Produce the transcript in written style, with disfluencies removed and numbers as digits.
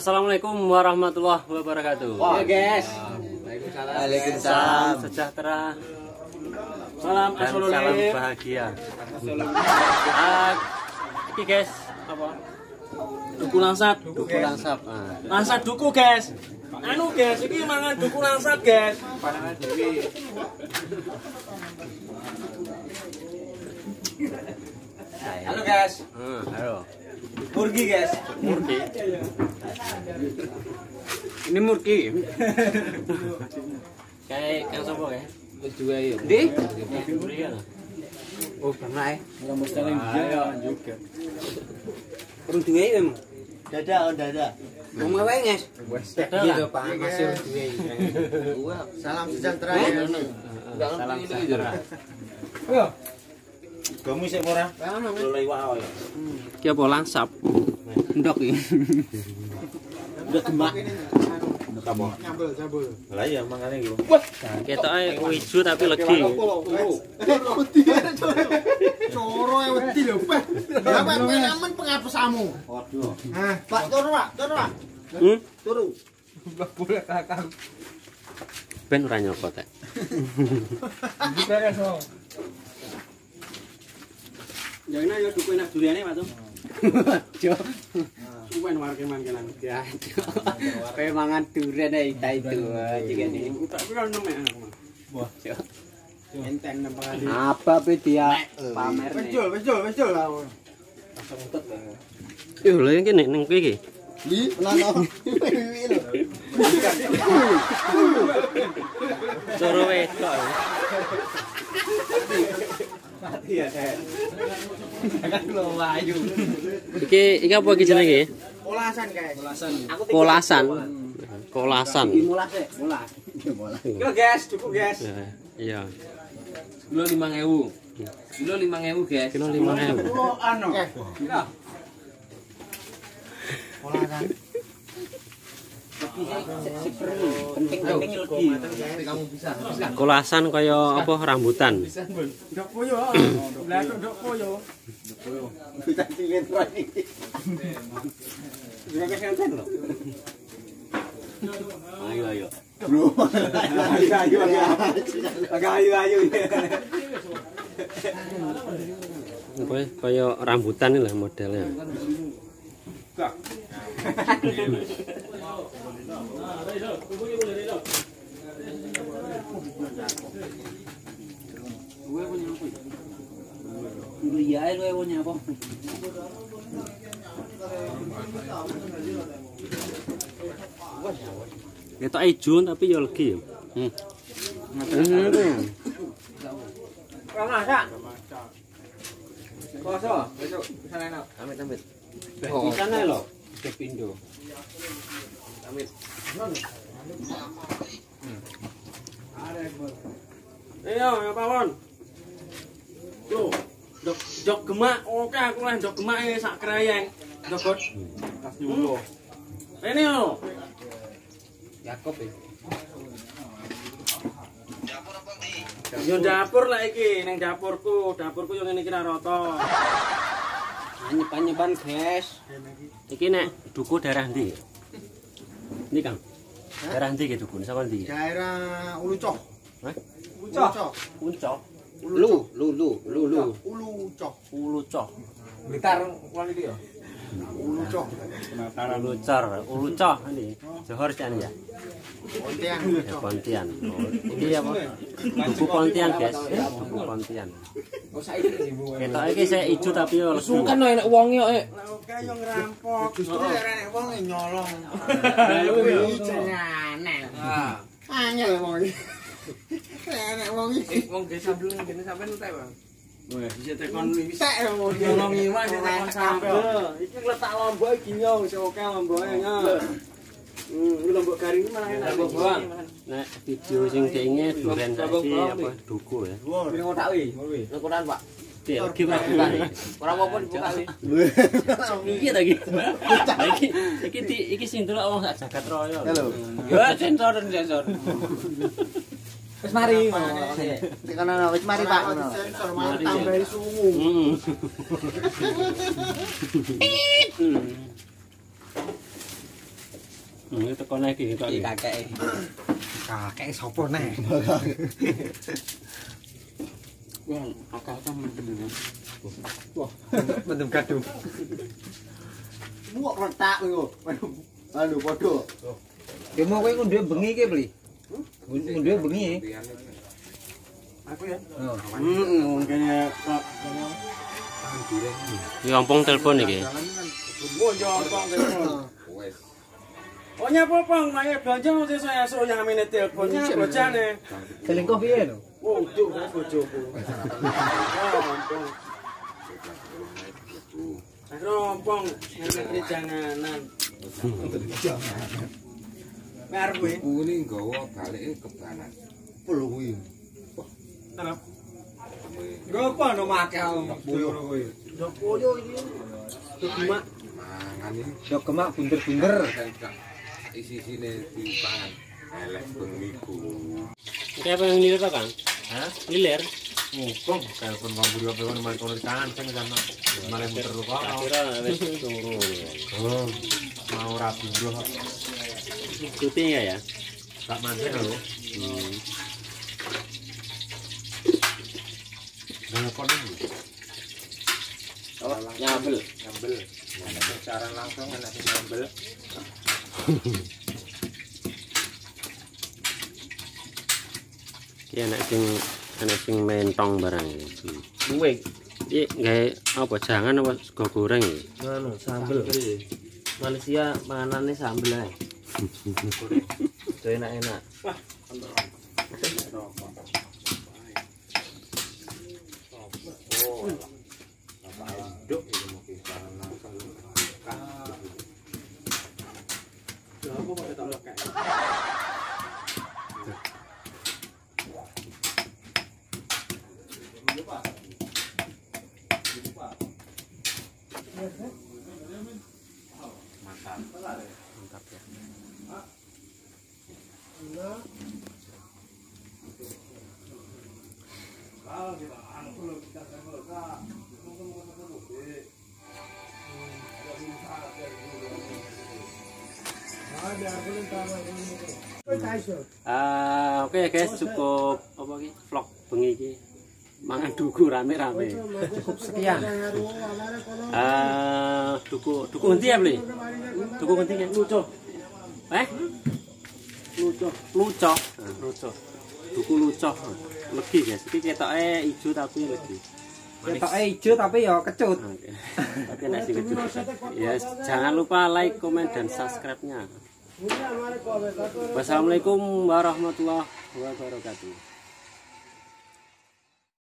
Assalamualaikum warahmatullahi wabarakatuh. Ya guys. Salam sejahtera. Salam dan salam bahagia. Ini guys, apa? Duku langsat. Duku langsat. Langsat duku guys. Anu guys, ini mangan duku langsat guys. Pandangan dewi. Halo guys. Halo. Murgi guys. Murki. Ini Murki. Kayak yang sopo kayak? Wis juga ya. Di? Oh, pernah ya? Enggak mesti yang dia juga. Urung duwe emang. Dada. Wong gawe nges. Iya Iya Pak, masih urung duwe. Salam sejahtera. Salam sejahtera. Yo. Kamu sik ora? Lolai wae. Ki apa langsap? Ndok iki. Udah gemak. Kamu. Nyambel. Lah iya mangane iki. Ketoke ijo tapi legi. Coro wedi lho, Pak. Ya Pak penamen pengapesamu. Waduh. Nah, Pak turu, Pak. Turu. Boleh kakak. Ben ora nyopot tek. Yang ini ya duku enak duriane Pak Tum. Jo. Kuwen warke-warkenan. Ya. Kayak mangan durian ae itu. Jigane. Tak kira enem ya. Wah, enten nang kali. Apa pe dia pamer Wis jul lah. Langsung utet ya. Yo lha iki nek ning kowe iki. Li, lano. Wiwi lho. Coro wedok. Mati ya saya. Jangan lo wayu. Iki apa iki jenenge? Olasan, guys. Kolasan. Kolasan. Mulas sih, mulas. Yo guys, duku guys. Iya. Kilo 5.000. Kilo 5.000 guys. Kilo 5.000. Kulo anu. Kira. Olasan. Penting legi. Kamu bisa. Kolasan kaya apa rambutan. Ndok koyo. Lah ndok koyo. Kita tinggal lagi. Juga kesehatan loh. Ayo. Bro. Ayo. Kaya rambutan lah modelnya. Liya lu punya apa? Ketok ijo tapi ya legi ya. Kang masak. Koso, besok bisa enak. Amit. Oh, Di sana lho. Kepindo. Amit. Ayo, ya pawon. Loh, jok gemak. Oke, aku lah jok gemak sak krayeng. Jogot. Tas nyulo. Rene lho. Yakob ya. Yo dapur lah iki, ning dapurku. Dapurku yo ngene iki ra rata. Nyepan guys. Iki nek duku daerah ndi? Ini Kang. Daerah ndi iki duku? Saka ndi? Daerah Ulucoh. Hah? Uncok. Lu. Ulucoh. Ulucoh. Blitar wong iki ya. Ulucoh. Ulucoh ini. Johor jan ya. Pontian. Pontian. Oh, ini apa? Duku Pontian, guys. Duku Pontian. Oh saiki Bu. Ketok iki sik ijo tapi yo legi. Sungkan enek wong yo. Oke yo ngerampok. Justru arek wong nyolong. Kuwi Aneh. Angel wong iki. Enek wong iki. Wong desa belum ngene sampean entek, Bang. Wah, bisa tekon Bisa ya wong iki. nyolong iwak bisa tekon sambel. Iki letak lombok iki yo, wis oke lomboke nya. Iki lombok garing iki malah enak. Nek video sing diinge duren saiki apa duku ya. Ini ngotak wi. Ukuran, Pak. Dia lagi bukan. Ora apa-apa dibuka sih. Iya ta iki. Iki sing delok wong sak jagat raya. Halo. Ya sensor. Wis mari. Tekan ana wis mari Pak. Sensor mau tambahi sungu. Teko nek iki tok. Kakek. Kakek sapa nek? Wah, akal kan mendem. Wah, mendem gadung. Muak letak lho. Anu padha. Ya mau kowe ngunduh bengi iki, Bli. Ngunduh bengi. Aku ya. Mungkin kok Iki ompong telepon iki. Oh, yo ompong telepon. Oh nyapa pang, naya belanja mesti saya suruh yang amine teleponnya bojane. selingkuh piye lho? Oh, cuk, bojoku. Ompong. Akhirnya ompong, ngene janganan. Ngarep kuwi. Kuwi nggawa balike kebanan. Pelu kuwi. Arep. Ngopo no make boyo kuwi. Dok koyo iki. Gemak. Mangan iki Yo gemak bunder-bunder. isi-isine dipangan. Elek bengiku. Iki apa yang lilir Kang? Hah? Lilir. Mumpung telepon Bang Budi apa malah kono kangen sama malah muter kok. Kira wis turu. Oh, mau rapi bro. Ikuti ya. Tak mantek lho. Nelpon iki. Oh, nyambel. Nyambel. Ada secara langsung enak nyambel. Iki enak sing mentong barang iki. Kuwe Iki gawe apa jangan apa sego goreng iki? ngono sambel. Malaysia manganane sambel ae. Itu enak-enak. Duk iki mau secara langsung. Lha apa kok tak lekek. Mantap ya. Oke guys, cukup apa iki vlog bengi iki. Mangan duku rame-rame. Cukup sekian. Duku endi ya, Bli? Duku endi ya? Lucu. Luco. Luco. Duku luco. Legi guys. Iki ketoke ijo tapi legi. Ketoke ijo tapi ya kecut. Oke. Tapi nek sing kecut. Ya, jangan lupa like, komen dan subscribe-nya. Wassalamualaikum warahmatullahi wabarakatuh.